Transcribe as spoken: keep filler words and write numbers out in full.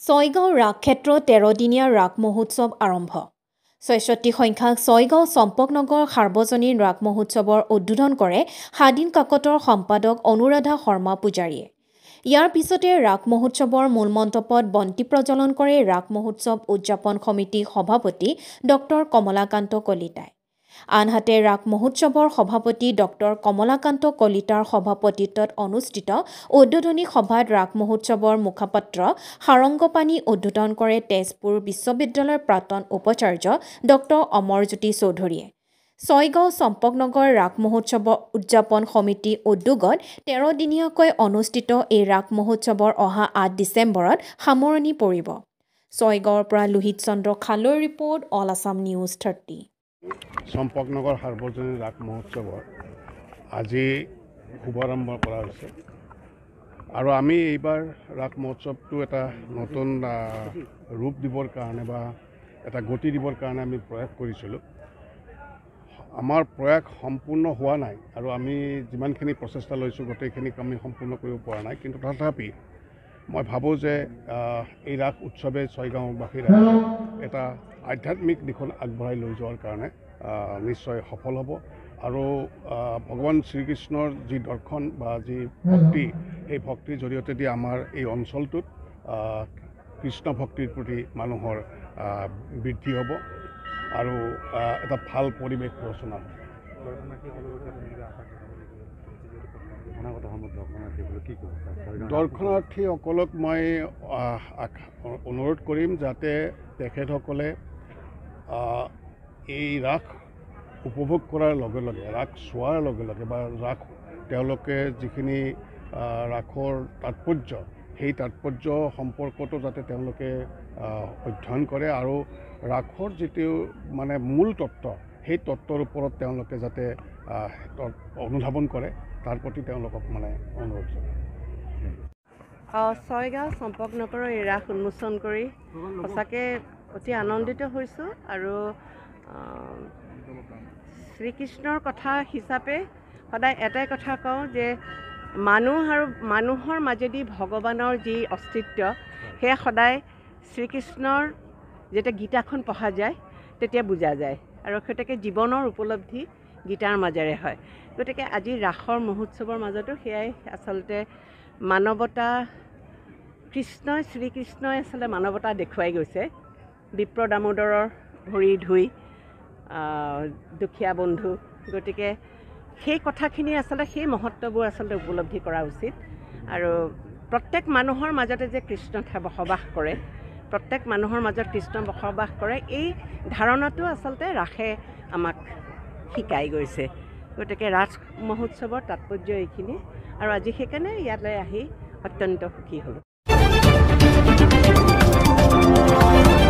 ছয়গাঁও ৰাস ক্ষেত্ৰ তেৰদিনীয়া ৰাস মহোৎসৱ আৰম্ভ। ছয়ষষ্ঠি সংখ্যাক ছয়গাঁও চম্পকনগৰ সাৰ্বজনীন ৰাস মহোৎসৱৰ উদ্বোধন কৰে স্বাধীন কাকতৰ সম্পাদক অনুৰাধা শৰ্মা পূজাৰীয়ে। ইয়াৰ পিছতে ৰাস মহোৎসৱৰ মূল মণ্ডপত বন্তি প্ৰজ্বলন কৰে ৰাস মহোৎসৱ উদযাপন সমিতি সভাপতি ডক্টৰ কমলাকান্ত কলিতাই। আনহাতে ৰাস মহোৎসৱৰ সভাপতি ডক্টৰ কমলাকান্ত কলিতাৰ সভাপতিত্বত অনুষ্ঠিত উদ্বোধনী সভাত ৰাস মহোৎসৱৰ মুখপাত্ৰ সাৰংগপানী উদ্বোধন কৰে তেজপুৰ বিশ্ববিদ্যালয়ৰ প্ৰাক্তন উপাচাৰ্য ডক্টৰ অমৰজ্যোতি চৌধুৰীয়ে। ছয়গাঁও চম্পকনগৰ ৰাস মহোৎসৱ উদযাপন সমিতি উদ্যোগত তেৰদিনীয়াকৈ অনুষ্ঠিত এই ৰাস মহোৎসৱৰ অহা আঠ ডিচেম্বৰত সামৰণি পৰিব। ছয়গাঁৱৰ পৰা লোহিত চন্দ্ৰ খালৈৰ report, all Assam news thirty. Champaknagar সাৰ্বজনীন ৰাস মহোৎসৱৰ আজি শুভাৰম্ভ কৰা হৈছে আৰু আমি এইবাৰ ৰাস মহোৎসৱটো এটা নতুন ৰূপ দিবৰ কাৰণে বা এটা গতি দিবৰ কাৰণে আমি প্ৰয়াস কৰিছিলোঁ। আমাৰ প্ৰয়াস সম্পূৰ্ণ হোৱা নাই আৰু আমি যিমানখিনি প্ৰচেষ্টা লৈছোঁ গোটেইখিনিক আমি সম্পূৰ্ণ কৰিব পৰা নাই, কিন্তু তথাপি মই ভাবোঁ যে এই ৰাস উৎসৱে ছয়গাঁওবাসীৰ এটা আধ্যাত্মিক দিশত আগবঢ়াই লৈ যোৱাৰ কাৰণে নিশ্চয় সফল হ'ব আৰু ভগৱান শ্ৰীকৃষ্ণৰ যি দৰ্শন বা যি ভক্তি, সেই ভক্তিৰ জৰিয়তে দি আমাৰ এই অঞ্চলটোত কৃষ্ণ ভক্তিৰ প্ৰতি মানুহৰ বৃদ্ধি হ'ব আৰু এটা ভাল পৰিৱেশ ৰচনা হ'ব। দৰ্শনাৰ্থীসকলক মই অনুৰোধ কৰিম যাতে তেখেতসকলে এই ৰাস উপভোগ কৰাৰ লগে লগে, ৰাস চোৱাৰ লগে লগে বা ৰাস তেওঁলোকে যিখিনি ৰাসৰ তাৎপৰ্য, সেই তাৎপৰ্য সম্পৰ্কটো যাতে তেওঁলোকে অধ্যয়ন কৰে আৰু ৰাসৰ যিটো মানে মূল তত্ত্ব, সেই তত্ত্বৰ ওপৰত তেওঁলোকে যাতে অনুধাৱন কৰে, তাৰ প্ৰতি তেওঁলোকক মানে অনুৰোধ জনায়। ছয়গাঁও চম্পকনগৰৰ এই ৰাস উন্মোচন কৰি সঁচাকৈ অতি আনন্দিত হৈছোঁ আৰু শ্ৰীকৃষ্ণৰ কথা হিচাপে সদায় এটাই কথা কওঁ যে মানুহ আৰু মানুহৰ মাজেদি ভগৱানৰ যি অস্তিত্ব, সেয়া সদায় শ্ৰীকৃষ্ণৰ যেতিয়া গীতাখন পঢ়া যায় তেতিয়া বুজা যায় আৰু সেইটাকে জীৱনৰ উপলব্ধি গীতাৰ মাজেৰে হয়। গতিকে আজি ৰাসৰ মহোৎসৱৰ মাজতো সেয়াই আচলতে মানৱতা, কৃষ্ণই শ্ৰীকৃষ্ণই আচলতে মানৱতা দেখুৱাই গৈছে। বিপ্ৰ দামোদৰৰ ভৰি ধুই দুখীয়া বন্ধু, গতিকে সেই কথাখিনি আচলতে সেই মহত্ববোৰ আচলতে উপলব্ধি কৰা উচিত আৰু প্ৰত্যেক মানুহৰ মাজতে যে কৃষ্ণ বসবাস কৰে, প্ৰত্যেক মানুহৰ মাজত কৃষ্ণ বসবাস কৰে, এই ধাৰণাটো আচলতে ৰাসে আমাক শিকাই গৈছে। গতিকে ৰাস মহোৎসৱৰ তাৎপৰ্য এইখিনি আৰু আজি সেইকাৰণে ইয়ালৈ আহি অত্যন্ত সুখী হ'লোঁ।